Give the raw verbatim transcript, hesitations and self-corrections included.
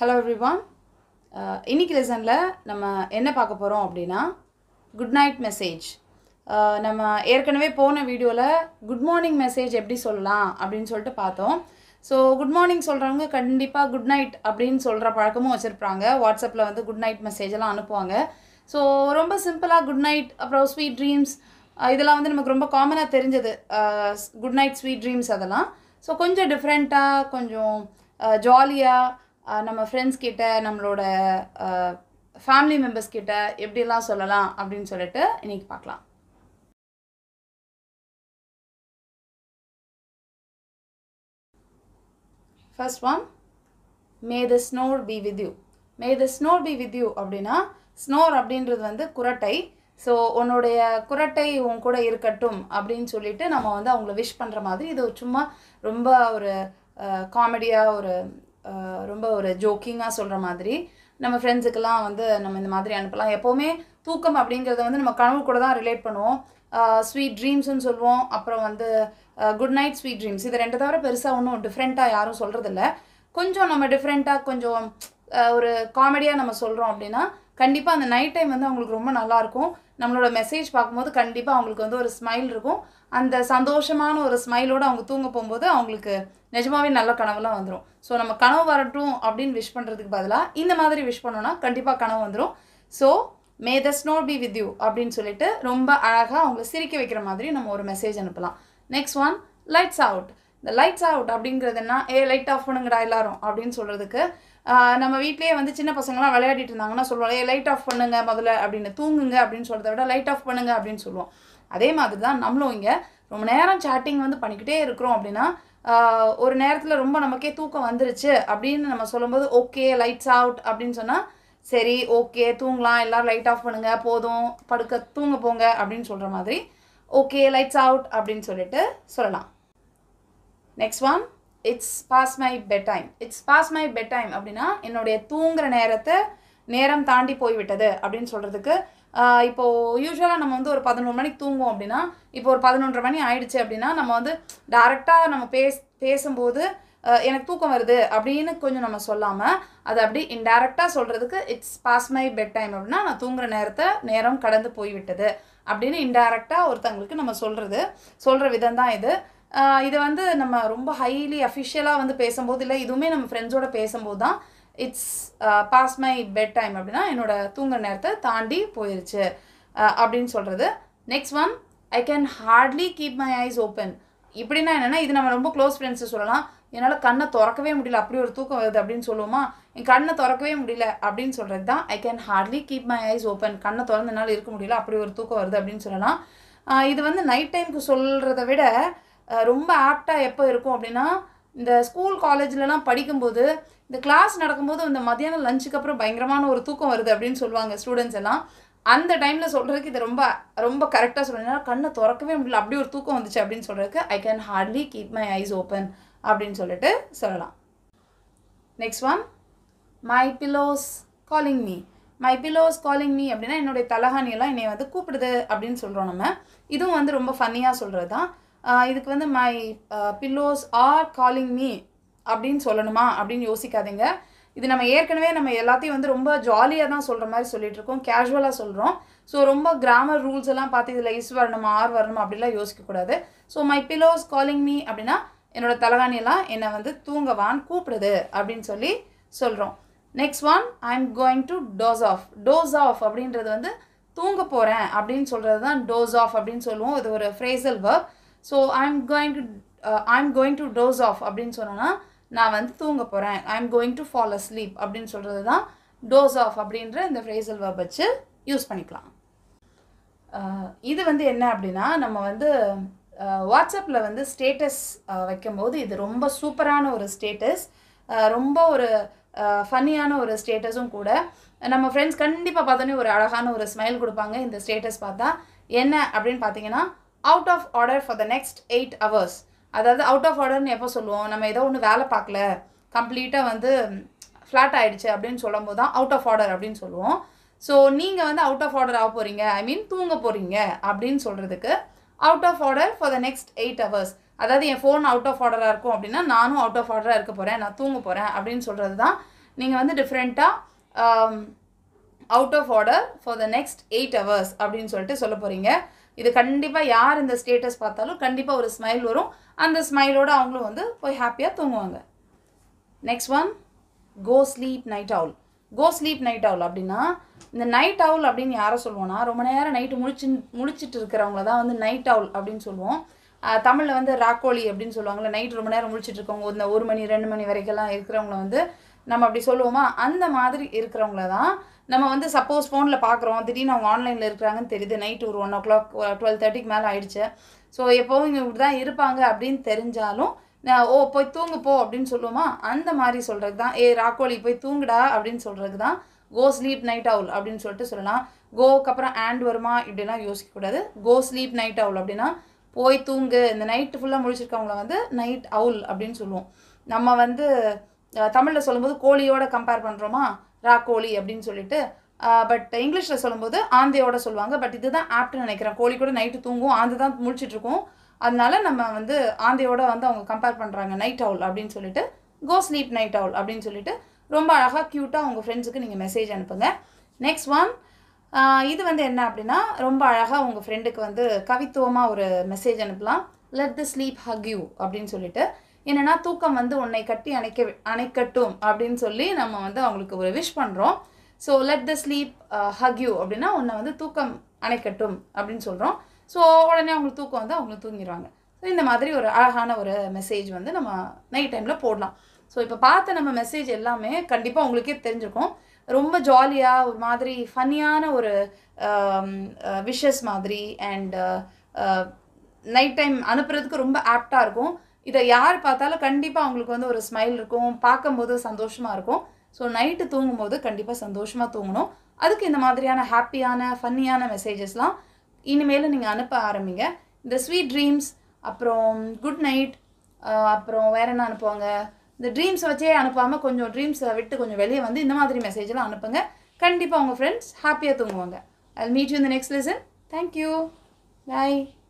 Hello everyone. Uh, இன்னைக்கு லெசன்ல நம்ம என்ன பார்க்க போறோம் அப்படினா குட் நைட் மெசேஜ். நம்ம ஏற்கனவே போன வீடியோல குட் மார்னிங் மெசேஜ் எப்படி சொல்லலாம் அப்படினு சொல்லிட்டு பார்த்தோம். ஸோ குட் மார்னிங் சொல்றவங்க கண்டிப்பா குட் நைட் அப்படினு சொல்ற பழக்கமும் வச்சிருப்பாங்க. வாட்ஸ்அப்ல வந்து குட் நைட் மெசேஜ் எல்லாம் அனுப்புவாங்க. ஸோ ரொம்ப சிம்பிளா குட் நைட் அப்புறம் ஸ்வீட் ட்ரீம்ஸ் இதெல்லாம் வந்து நமக்கு ரொம்ப காமனா தெரிஞ்சது. குட் நைட் ஸ்வீட் ட்ரீம்ஸ் அதெல்லாம். ஸோ கொஞ்சம் டிஃப்ரெண்டா கொஞ்சம் ஜாலியா நம்ம ஃப்ரெண்ட்ஸ் கிட்ட நம்மளோட ஃபேமிலி மெம்பர்ஸ் கிட்ட எப்படிலாம் சொல்லலாம் அப்படின்னு சொல்லிட்டு இன்னைக்கு பார்க்கலாம். First one, may the snore be with you. May the snore be with you அப்படின்னா ஸ்னோர் அப்படின்றது வந்து குரட்டை. ஸோ உன்னுடைய குரட்டை உன் கூட இருக்கட்டும் அப்படின்னு சொல்லிட்டு நம்ம வந்து அவங்கள விஷ் பண்ணுற மாதிரி இது சும்மா ரொம்ப ஒரு காமெடியாக ஒரு ரொம்ப ஒரு ஜோக்கிங்காக சொல்கிற மாதிரி நம்ம ஃப்ரெண்ட்ஸுக்கெல்லாம் வந்து நம்ம இந்த மாதிரி அனுப்பலாம். எப்போவுமே தூக்கம் அப்படிங்கிறத வந்து நம்ம கனவு கூட தான் ரிலேட் பண்ணுவோம். ஸ்வீட் ட்ரீம்ஸ்ன்னு சொல்லுவோம். அப்புறம் வந்து குட் நைட் ஸ்வீட் ட்ரீம்ஸ் இது ரெண்டு தவிர பெருசாக ஒன்றும் டிஃப்ரெண்ட்டாக யாரும் சொல்கிறதில்ல. கொஞ்சம் நம்ம டிஃப்ரெண்ட்டாக கொஞ்சம் ஒரு காமெடியாக நம்ம சொல்கிறோம் அப்படின்னா கண்டிப்பாக அந்த நைட் டைம் வந்து அவங்களுக்கு ரொம்ப நல்லாயிருக்கும். நம்மளோட மெசேஜ் பார்க்கும்போது கண்டிப்பாக அவங்களுக்கு வந்து ஒரு ஸ்மைல் இருக்கும். அந்த சந்தோஷமான ஒரு ஸ்மைலோடு அவங்க தூங்க போகும்போது அவங்களுக்கு நிஜமாவே நல்ல கனவுலாம் வந்துடும். ஸோ நம்ம கனவு வரட்டும் அப்படின்னு விஷ் பண்ணுறதுக்கு பதிலாக இந்த மாதிரி விஷ் பண்ணோன்னா கண்டிப்பாக கனவு வந்துடும். So may the snore be with you அப்படின்னு சொல்லிட்டு ரொம்ப அழகாக அவங்களை சிரிக்க வைக்கிற மாதிரி நம்ம ஒரு மெசேஜ் அனுப்பலாம். Next one, lights out. இந்த லைட்ஸ் அவுட் அப்படிங்கிறதுனா ஏ லைட் ஆஃப் பண்ணுங்கடா எல்லாரும் அப்படின்னு சொல்கிறதுக்கு நம்ம வீட்லேயே வந்து சின்ன பசங்களாம் விளையாடிட்டு இருந்தாங்கன்னா சொல்லுவோம், ஏ லைட் ஆஃப் பண்ணுங்க முதல்ல அப்படின்னு, தூங்குங்க அப்படின்னு சொல்கிறத விட லைட் ஆஃப் பண்ணுங்க அப்படின்னு சொல்லுவோம். அதே மாதிரி தான் நம்மளும் இங்கே ரொம்ப நேரம் சேட்டிங் வந்து பண்ணிக்கிட்டே இருக்கிறோம் அப்படின்னா ஒரு நேரத்தில் ரொம்ப நமக்கே தூக்கம் வந்துருச்சு அப்படின்னு நம்ம சொல்லும்போது ஓகே லைட்ஸ் அவுட் அப்படின்னு சொன்னால் சரி ஓகே தூங்கலாம் எல்லோரும் லைட் ஆஃப் பண்ணுங்க போதும் படுக்க தூங்க போங்க அப்படின்னு சொல்கிற மாதிரி ஓகே லைட்ஸ் அவுட் அப்படின்னு சொல்லிட்டு சொல்லலாம். Next one, it's past my bed time. It's past my bed time அப்படின்னா என்னுடைய தூங்குற நேரத்தை நேரம் தாண்டி போய்விட்டது அப்படின்னு சொல்கிறதுக்கு இப்போது யூஸ்வலாக நம்ம வந்து ஒரு பதினொரு மணிக்கு தூங்குவோம் அப்படின்னா இப்போ ஒரு பதினொன்றரை மணி ஆயிடுச்சு அப்படின்னா நம்ம வந்து டைரெக்டாக நம்ம பேஸ் பேசும்போது எனக்கு தூக்கம் வருது அப்படின்னு கொஞ்சம் நம்ம சொல்லாமல் அது அப்படி இன்டைரக்டாக சொல்கிறதுக்கு it's past my bed time அப்படின்னா நான் தூங்குற நேரத்தை நேரம் கடந்து போய்விட்டது அப்படின்னு இன்டைரக்டாக ஒருத்தங்களுக்கு நம்ம சொல்கிறது சொல்கிற விதம் தான் இது. இதை வந்து நம்ம ரொம்ப ஹைலி அஃபிஷியலாக வந்து பேசும்போது இல்லை இதுவுமே நம்ம ஃப்ரெண்ட்ஸோடு பேசும்போது தான் it's past my bed time அப்படின்னா என்னோட தூங்குற நேரத்தை தாண்டி போயிருச்சு அப்படின்னு சொல்கிறது. Next one, I can hardly keep my eyes open. இப்படின்னா என்னென்னா இது நம்ம ரொம்ப க்ளோஸ் ஃப்ரெண்ட்ஸு சொல்லலாம். என்னால் கண்ணை திறக்கவே முடியல அப்படி ஒரு தூக்கம் வருது அப்படின்னு சொல்லுவோமா, என் கண்ணை திறக்கவே முடியல அப்படின்னு சொல்கிறது தான் I can hardly keep my eyes open. கண்ணை திறந்து என்னால் இருக்க முடியல அப்படி ஒரு தூக்கம் வருது அப்படின்னு சொல்லலாம். இது வந்து நைட் டைமுக்கு சொல்கிறத விட ரொம்ப ஆப்டாக எப்போ இருக்கும் அப்படின்னா இந்த ஸ்கூல் காலேஜ்லலாம் படிக்கும்போது இந்த கிளாஸ் நடக்கும்போது இந்த மத்தியானம் லஞ்சுக்கு அப்புறம் பயங்கரமான ஒரு தூக்கம் வருது அப்படின்னு சொல்லுவாங்க ஸ்டூடெண்ட்ஸ் எல்லாம். அந்த டைமில் சொல்கிறதுக்கு இது ரொம்ப ரொம்ப கரெக்டாக சொல்லணும். கண்ணை திறக்கவே முடியல அப்படி ஒரு தூக்கம் வந்துச்சு அப்படின்னு சொல்கிறதுக்கு I can hardly keep my eyes open அப்படின்னு சொல்லிட்டு சொல்லலாம். Next one, my pillows calling me. My pillows calling me அப்படின்னா என்னுடைய தலகாணியெல்லாம் என்னை வந்து கூப்பிடுது அப்படின்னு சொல்கிறோம் நம்ம. இதுவும் வந்து ரொம்ப ஃபன்னியாக சொல்கிறது தான். இதுக்கு வந்து my pillows are calling me அப்படின்னு சொல்லணுமா அப்படின்னு யோசிக்காதீங்க. இது நம்ம ஏற்கனவே நம்ம எல்லாத்தையும் வந்து ரொம்ப ஜாலியாக தான் சொல்கிற மாதிரி சொல்லிகிட்ருக்கோம், கேஷுவலாக சொல்கிறோம். ஸோ ரொம்ப கிராமர் ரூல்ஸ் எல்லாம் பார்த்து இதில் இஸ் வரணும் ஆர் வரணும் அப்படிலாம் யோசிக்கக்கூடாது. So my pillows calling me அப்படின்னா என்னோட தலகாணியெல்லாம் என்னை வந்து தூங்கவான்னு கூப்பிடுது அப்படின்னு சொல்லி சொல்கிறோம். Next one, I am going to doze off. Doze off அப்படின்றது வந்து தூங்க போகிறேன் அப்படின்னு சொல்கிறது தான் டோஸ் ஆஃப் அப்படின்னு சொல்லுவோம். இது ஒரு phrasal verb. So I am going to I am going to doze off அப்படின்னு சொன்னோன்னா நான் வந்து தூங்க போகிறேன், I am going to fall asleep அப்படின்னு சொல்கிறது தான் டோஸ் ஆஃப் அப்படின்ற இந்த ஃப்ரேசல் வர்ப் வச்சு யூஸ் பண்ணிக்கலாம். இது வந்து என்ன அப்படின்னா நம்ம வந்து வாட்ஸ்அப்பில் வந்து ஸ்டேட்டஸ் வைக்கும்போது இது ரொம்ப சூப்பரான ஒரு ஸ்டேட்டஸ், ரொம்ப ஒரு ஃபன்னியான ஒரு ஸ்டேட்டஸும் கூட. நம்ம ஃப்ரெண்ட்ஸ் கண்டிப்பாக பார்த்தோன்னே ஒரு அழகான ஒரு ஸ்மைல் கொடுப்பாங்க இந்த ஸ்டேட்டஸ் பார்த்தா. என்ன அப்படின்னு பார்த்தீங்கன்னா out of order for the next eight hours. அதாவது அவுட் ஆஃப் ஆர்டர்னு எப்போ சொல்லுவோம், நம்ம ஏதோ ஒன்று வேலை பார்க்கல கம்ப்ளீட்டாக வந்து ஃப்ளாட் ஆகிடுச்சு அப்படின்னு சொல்லும் போது தான் அவுட் ஆஃப் ஆர்டர் அப்படின்னு சொல்லுவோம். ஸோ நீங்கள் வந்து அவுட் ஆஃப் ஆர்டர் ஆக போகிறீங்க, ஐ மீன் தூங்க போகிறீங்க அப்படின்னு சொல்கிறதுக்கு out of order for the next eight hours. அதாவது என் ஃபோன் அவுட் ஆஃப் ஆர்டராக இருக்கும் அப்படின்னா நானும் அவுட் ஆஃப் ஆர்டராக இருக்க போகிறேன், நான் தூங்க போகிறேன் அப்படின்னு சொல்கிறது தான் நீங்கள் வந்து டிஃப்ரெண்ட்டாக out of order for the next eight hours அப்படின்னு சொல்லிட்டு சொல்ல போகிறீங்க. இது கண்டிப்பாக யார் இந்த ஸ்டேட்டஸ் பார்த்தாலும் கண்டிப்பாக ஒரு ஸ்மைல் வரும். அந்த ஸ்மைலோடு அவங்களும் வந்து போய் ஹாப்பியாக தூங்குவாங்க. Next one, go sleep night owl. Go sleep night owl அப்படின்னா, இந்த நைட் அவுல் அப்படின்னு யாரை சொல்லுவோம்னா, ரொம்ப நேரம் நைட்டு முழிச்சு முழிச்சிட்டு இருக்கிறவங்கள தான் வந்து நைட் அவுல் அப்படின்னு சொல்லுவோம். தமிழில் வந்து ராக்கோழி அப்படின்னு சொல்லுவாங்கள்ல, நைட் ரொம்ப நேரம் முழிச்சிட்டு இருக்கவங்க, இந்த ஒரு மணி ரெண்டு மணி வரைக்கெல்லாம் இருக்கிறவங்கள வந்து நம்ம அப்படி சொல்லுவோமா, அந்த மாதிரி இருக்கிறவங்கள தான் நம்ம வந்து சப்போஸ் ஃபோனில் பார்க்குறோம், திடீர்னு அவங்க ஆன்லைனில் இருக்கிறாங்கன்னு தெரியுது, நைட்டு ஒரு ஒன் ஓ கிளாக் டுவெல் தேர்ட்டிக்கு மேலே ஆயிடுச்சு, ஸோ எப்போவும் இங்கே இப்படி தான் இருப்பாங்க அப்படின்னு தெரிஞ்சாலும் ஓ போய் தூங்கு போ அப்படின்னு சொல்லுவோமா, அந்த மாதிரி சொல்கிறது தான் ஏ ராக்கோழி போய் தூங்குடா அப்படின்னு சொல்கிறது தான் கோ ஸ்லீப் நைட் அவுல் அப்படின்னு சொல்லிட்டு சொல்லலாம். கோக்கு அப்புறம் ஆண்ட் வருமா இப்படிலாம் யோசிக்கக்கூடாது. கோ ஸ்லீப் நைட் அவுல் அப்படின்னா போய் தூங்கு. இந்த நைட்டு ஃபுல்லாக முடிச்சிருக்கவங்கள வந்து நைட் அவுல் அப்படின்னு சொல்லுவோம். நம்ம வந்து தமிழில் சொல்லும்போது கோழியோட கம்பேர் பண்ணுறோமா, ராக்கோழி அப்படின்னு சொல்லிட்டு, பட் இங்கிலீஷில் சொல்லும்போது ஆந்தையோட சொல்லுவாங்க. பட் இதுதான் ஆப்ட்னு நினைக்கிறேன். கோழி கூட நைட்டு தூங்கும், ஆந்தை தான் முழிச்சிட்ருக்கோம். அதனால நம்ம வந்து ஆந்தையோட வந்து அவங்க கம்பேர் பண்ணுறாங்க நைட் அவுல் அப்படின்னு சொல்லிட்டு, கோ ஸ்லீப் நைட் அவுல் அப்படின்னு சொல்லிட்டு ரொம்ப அழகாக க்யூட்டாக உங்கள் ஃப்ரெண்ட்ஸுக்கு நீங்கள் மெசேஜ் அனுப்புங்க. நெக்ஸ்ட் ஒன், இது வந்து என்ன அப்படின்னா, ரொம்ப அழகாக உங்கள் ஃப்ரெண்டுக்கு வந்து கவித்துவமாக ஒரு மெசேஜ் அனுப்பலாம். Let the sleep hug you அப்படின்னு சொல்லிட்டு, என்னென்னா தூக்கம் வந்து உன்னை கட்டி அணைக்க அணைக்கட்டும் அப்படின்னு சொல்லி நம்ம வந்து அவங்களுக்கு ஒரு விஷ் பண்ணுறோம். So let the sleep hug you அப்படின்னா உன்னை வந்து தூக்கம் அணைக்கட்டும் அப்படின்னு சொல்கிறோம். ஸோ உடனே அவங்களுக்கு தூக்கம் வந்து அவங்களுக்கு தூங்கிடுவாங்க. ஸோ இந்த மாதிரி ஒரு அழகான ஒரு மெசேஜ் வந்து நம்ம நைட் டைமில் போடலாம். ஸோ இப்போ பார்த்த நம்ம மெசேஜ் எல்லாமே கண்டிப்பாக உங்களுக்கே தெரிஞ்சிருக்கும். ரொம்ப ஜாலியாக ஒரு மாதிரி ஃபன்னியான ஒரு விஷஸ் மாதிரி அண்ட் நைட் டைம் அனுப்புறதுக்கு ரொம்ப ஆப்டாக இருக்கும். இதை யார் பார்த்தாலும் கண்டிப்பாக அவங்களுக்கு வந்து ஒரு ஸ்மைல் இருக்கும், பார்க்கும்போது சந்தோஷமாக இருக்கும். ஸோ நைட்டு தூங்கும்போது கண்டிப்பாக சந்தோஷமாக தூங்கணும். அதுக்கு இந்த மாதிரியான ஹாப்பியான ஃபன்னியான மெசேஜஸ்லாம் இனிமேல் நீங்கள் அனுப்ப ஆரம்பிங்க. இந்த ஸ்வீட் ட்ரீம்ஸ், அப்புறம் குட் நைட், அப்புறம் வேறு என்ன அனுப்புவாங்க, இந்த ட்ரீம்ஸை வச்சே அனுப்பாமல் கொஞ்சம் ட்ரீம்ஸை விட்டு கொஞ்சம் வெளியே வந்து இந்த மாதிரி மெசேஜெலாம் அனுப்புங்க. கண்டிப்பாக உங்கள் ஃப்ரெண்ட்ஸ் ஹாப்பியாக தூங்குவாங்க. I'll meet you in the next lesson. Thank you. Bye.